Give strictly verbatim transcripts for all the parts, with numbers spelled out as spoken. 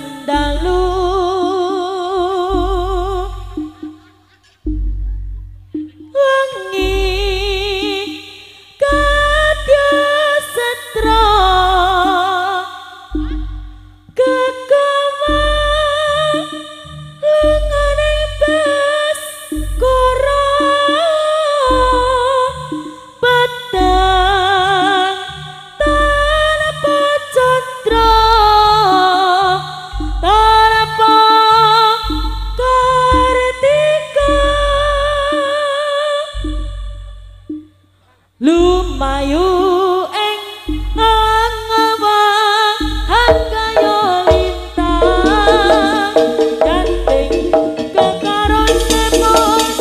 bendalu wengi kadya setra kekama lengane bes koro petang tanpa candra tanpa kartika lumayu ing angawang hangkaya lintang ganting kekaron semo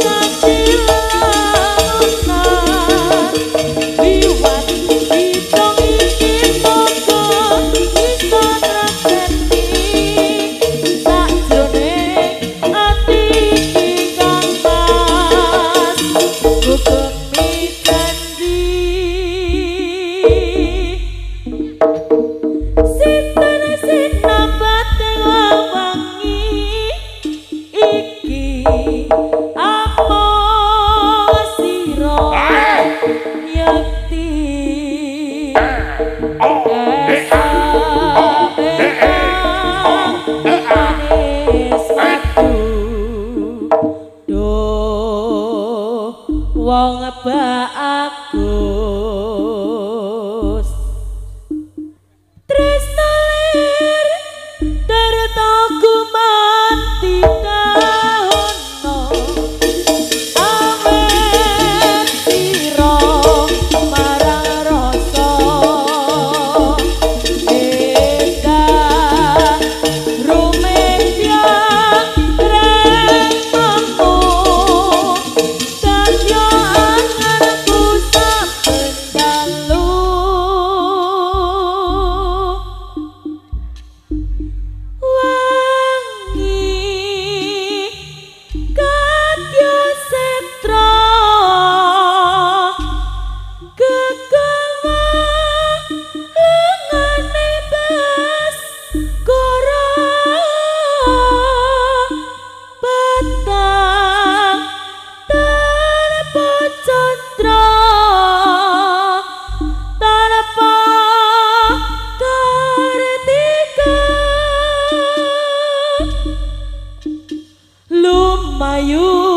sacilanan liwat hitong iki monggo iso treseni sakjroning ati iki kang pas hukumi janji sinten sing nambate wangi iki apa sira yakti esa manis madu do wong bagus tresno lir darta gumanti kaono awet sira marang rasa eka rumedya remamu kadya anganku saben dalu wangi kadya setra kekama lengane bes koro petang tanpa candra tanpa kartika lumayu